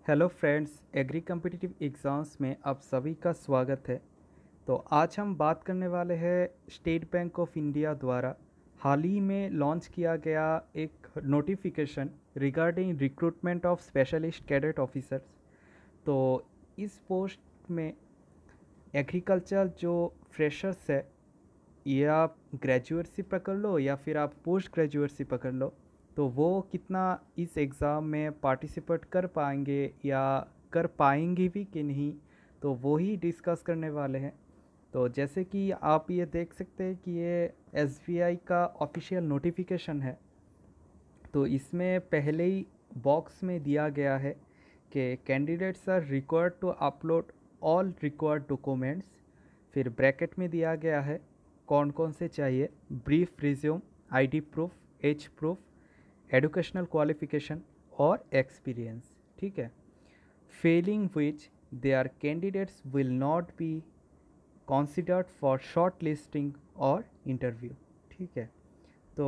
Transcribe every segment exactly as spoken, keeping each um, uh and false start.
Hello friends, agri competitive exams में आप सभी का स्वागत है। तो आज हम बात करने वाले हैं स्टेट बैंक ऑफ इंडिया द्वारा हाल ही में लॉन्च किया गया एक notification regarding recruitment of specialist cadet officers. तो इस पोस्ट में एग्रीकल्चर जो फ्रेशर्स है, ये आप ग्रेजुएट से पकड़ लो या फिर आप पोस्ट ग्रेजुएट से पकड़ लो, तो वो कितना इस एग्ज़ाम में पार्टिसिपेट कर पाएंगे या कर पाएंगे भी कि नहीं, तो वो ही डिस्कस करने वाले हैं। तो जैसे कि आप ये देख सकते हैं कि ये एस बी आई का ऑफिशियल नोटिफिकेशन है। तो इसमें पहले ही बॉक्स में दिया गया है कि candidates are required to upload all required documents. फिर ब्रैकेट में दिया गया है कौन कौन से चाहिए: brief resume, ID proof, age proof, educational qualification और एक्सपीरियंस। ठीक है। Failing which their candidates will not be considered for shortlisting और इंटरव्यू। ठीक है। तो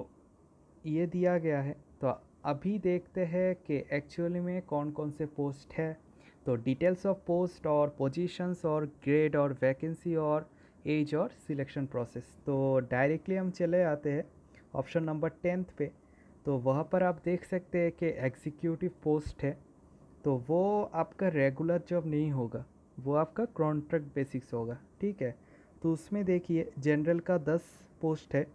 ये दिया गया है। तो अभी देखते हैं कि एक्चुअली में कौन कौन से पोस्ट है। तो डिटेल्स ऑफ पोस्ट और पोजीशंस और ग्रेड और वैकेंसी और एज और सिलेक्शन प्रोसेस। तो डायरेक्टली हम चले आते हैं ऑप्शन नंबर टेंथ पे। तो वहाँ पर आप देख सकते हैं कि एग्जीक्यूटिव पोस्ट है। तो वो आपका रेगुलर जॉब नहीं होगा, वो आपका कॉन्ट्रैक्ट बेसिक्स होगा। ठीक है। तो उसमें देखिए जनरल का दस पोस्ट है,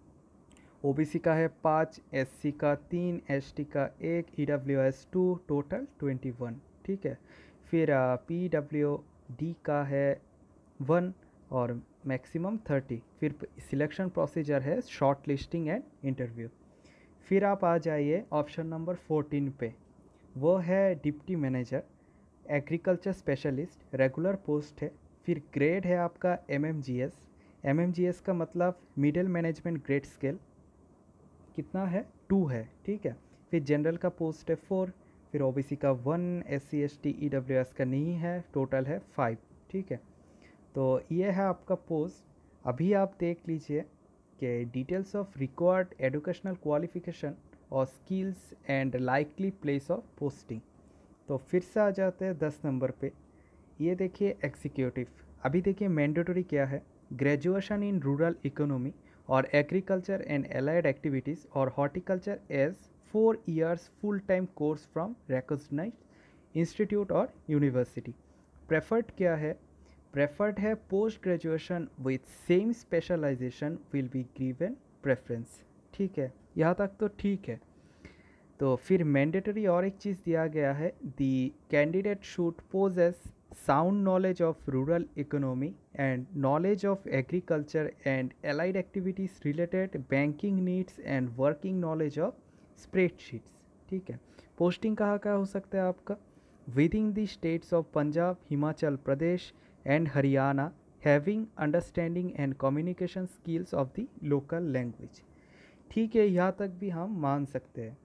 ओबीसी का है पाँच, एससी का तीन, एसटी का एक, EWS two, total twenty one. ठीक है। फिर पीडब्ल्यूडी का है वन और मैक्सिमम थर्टी। फिर सिलेक्शन प्रोसीजर है शॉर्ट लिस्टिंग एंड इंटरव्यू। फिर आप आ जाइए ऑप्शन नंबर फोर्टीन पे, वो है deputy manager agriculture specialist, regular post है। फिर ग्रेड है आपका M M G S. M M G S का मतलब मिडिल मैनेजमेंट ग्रेड स्केल कितना है, टू है। ठीक है। फिर जनरल का पोस्ट है फोर। फिर ओबीसी का one, S C S T E W S का नहीं है, टोटल है फाइव। ठीक है। तो ये है आपका पोस्ट। अभी आप देख लीजिए कि details of required educational qualification और skills and likely place of posting. तो फिर से आ जाते हैं दस नंबर पे। ये देखिए एग्जीक्यूटिव। अभी देखिए मैंडेटरी क्या है: ग्रेजुएशन इन रूरल इकोनॉमी और एग्रीकल्चर एंड एलाइड एक्टिविटीज़ और horticulture as four years full time course from recognised institute और यूनिवर्सिटी। प्रेफर्ड क्या है? प्रेफर्ड है post graduation with same specialisation will be given preference. ठीक है, यहाँ तक तो ठीक है। तो फिर मैंडेटरी और एक चीज़ दिया गया है, the candidate should possess sound knowledge of rural economy and knowledge of agriculture and allied activities related banking needs and working knowledge of spreadsheets. ठीक है। पोस्टिंग कहाँ का हो सकता है आपका? Within the states of Punjab, Himachal Pradesh and Haryana, having understanding and communication skills of the local language. ठीक है, यहाँ तक भी हम मान सकते हैं।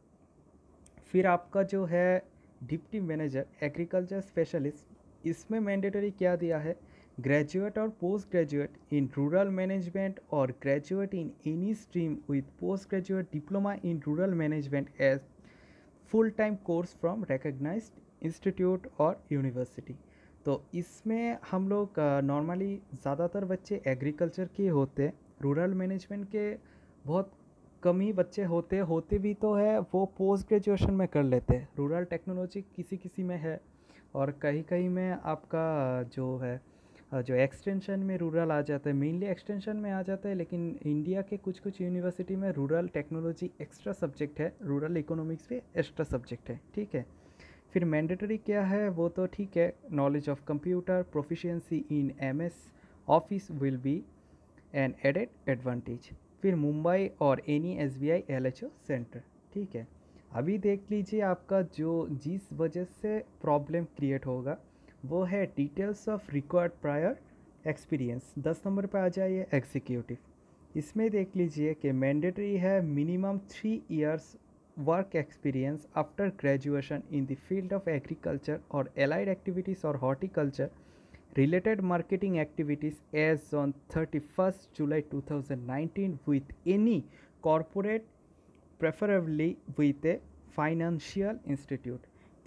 फिर आपका जो है डिप्टी मैनेजर एग्रीकल्चर स्पेशलिस्ट, इसमें मैंडेटरी क्या दिया है? ग्रेजुएट और post graduate in rural management और graduate in any stream with post graduate diploma in rural management as full time course from recognised institute और यूनिवर्सिटी। तो इसमें हम लोग नॉर्मली ज़्यादातर बच्चे एग्रीकल्चर के होते हैं, रूरल मैनेजमेंट के बहुत कम ही बच्चे होते होते भी तो है वो पोस्ट ग्रेजुएशन में कर लेते हैं। रूरल टेक्नोलॉजी किसी किसी में है और कहीं कहीं में आपका जो है जो एक्सटेंशन में रूरल आ जाता है, मेनली एक्सटेंशन में आ जाता है। लेकिन इंडिया के कुछ कुछ यूनिवर्सिटी में रूरल टेक्नोलॉजी एक्स्ट्रा सब्जेक्ट है, रूरल इकोनॉमिक्स पे एक्स्ट्रा सब्जेक्ट है। ठीक है। फिर मैंडेटरी क्या है वो तो ठीक है, knowledge of computer, proficiency in M S Office will be an added advantage. फिर मुंबई और any S B I L H O centre. ठीक है। अभी देख लीजिए आपका जो जिस वजह से प्रॉब्लम क्रिएट होगा वो है details of required prior experience. दस नंबर पे आ जाइए एग्जीक्यूटिव। इसमें देख लीजिए कि मैंडेटरी है minimum three years work experience after graduation in the field of agriculture और एलाइड एक्टिविटीज़ और horticulture related marketing activities as on thirty-first July two thousand nineteen with any corporate preferably with a financial institute।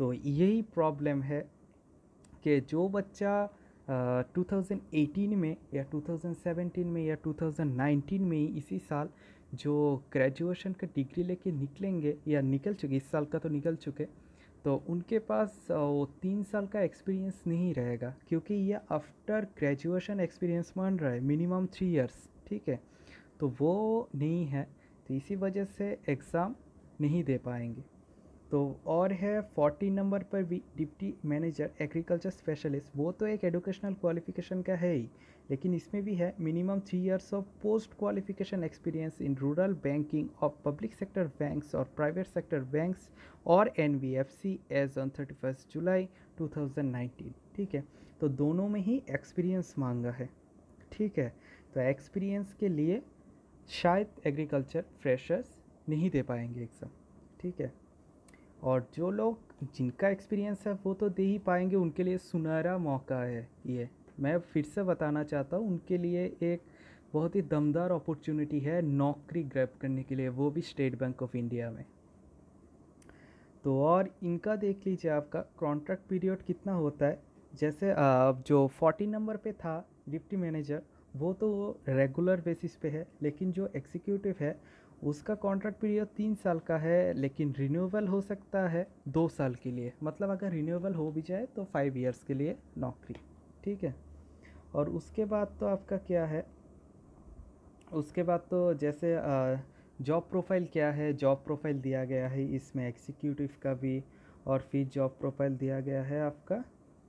तो यही problem है कि जो बच्चा two thousand eighteen में या टू थाउज़ेंड सेवेंटीन में या टू थाउज़ेंड नाइनटीन में इसी साल जो ग्रेजुएशन का डिग्री लेके निकलेंगे या निकल चुके, इस साल का तो निकल चुके, तो उनके पास वो तीन साल का एक्सपीरियंस नहीं रहेगा, क्योंकि ये आफ्टर ग्रेजुएशन एक्सपीरियंस मान रहा है मिनिमम थ्री इयर्स, ठीक है। तो वो नहीं है, तो इसी वजह से एग्ज़ाम नहीं दे पाएंगे। तो और है फोर्टीन नंबर पर भी डिप्टी मैनेजर एग्रीकल्चर स्पेशलिस्ट, वो तो एक एजुकेशनल क्वालिफिकेशन का है ही, लेकिन इसमें भी है minimum three years of post qualification experience in rural banking of public sector banks और प्राइवेट सेक्टर बैंक्स और N B F C as on thirty first July two thousand nineteen, ठीक है। तो दोनों में ही एक्सपीरियंस मांगा है, ठीक है। तो एक्सपीरियंस के लिए शायद एग्रीकल्चर फ्रेशर्स नहीं दे पाएंगे एग्ज़ाम, ठीक है। और जो लोग जिनका एक्सपीरियंस है वो तो दे ही पाएंगे, उनके लिए सुनहरा मौका है ये। मैं फिर से बताना चाहता हूँ, उनके लिए एक बहुत ही दमदार अपॉर्चुनिटी है नौकरी ग्रैब करने के लिए, वो भी स्टेट बैंक ऑफ इंडिया में। तो और इनका देख लीजिए, आपका कॉन्ट्रैक्ट पीरियड कितना होता है। जैसे आ, जो फोर्टीन नंबर पे था डिप्टी मैनेजर, वो तो रेगुलर बेसिस पे है, लेकिन जो एग्जीक्यूटिव है उसका कॉन्ट्रैक्ट पीरियड तीन साल का है, लेकिन रिन्यूएबल हो सकता है दो साल के लिए। मतलब अगर रिन्यूएबल हो भी जाए तो फाइव इयर्स के लिए नौकरी, ठीक है। और उसके बाद तो आपका क्या है, उसके बाद तो जैसे जॉब प्रोफाइल क्या है, जॉब प्रोफाइल दिया गया है इसमें एग्जीक्यूटिव का भी, और फिर जॉब प्रोफाइल दिया गया है आपका,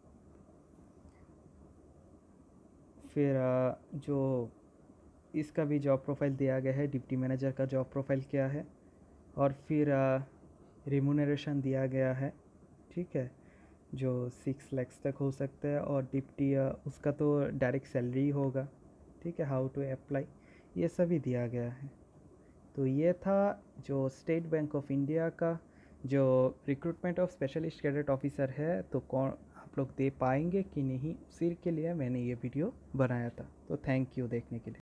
फिर आ, जो इसका भी जॉब प्रोफाइल दिया गया है, डिप्टी मैनेजर का जॉब प्रोफाइल क्या है, और फिर रिम्यूनरेशन दिया गया है, ठीक है, जो सिक्स लैक्स तक हो सकता है। और डिप्टी उसका तो डायरेक्ट सैलरी होगा, ठीक है। हाउ टू अप्लाई, ये सभी दिया गया है। तो ये था जो स्टेट बैंक ऑफ इंडिया का जो recruitment of specialist cadet officer है, तो कौन आप लोग दे पाएंगे कि नहीं, उसी के लिए मैंने ये वीडियो बनाया था। तो थैंक यू देखने के लिए।